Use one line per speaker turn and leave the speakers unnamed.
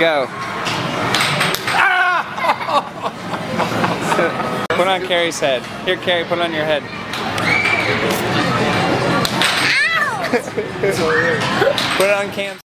go. Put on Carrie's head. Here, Carrie, put it on your head. Put it on Cam's.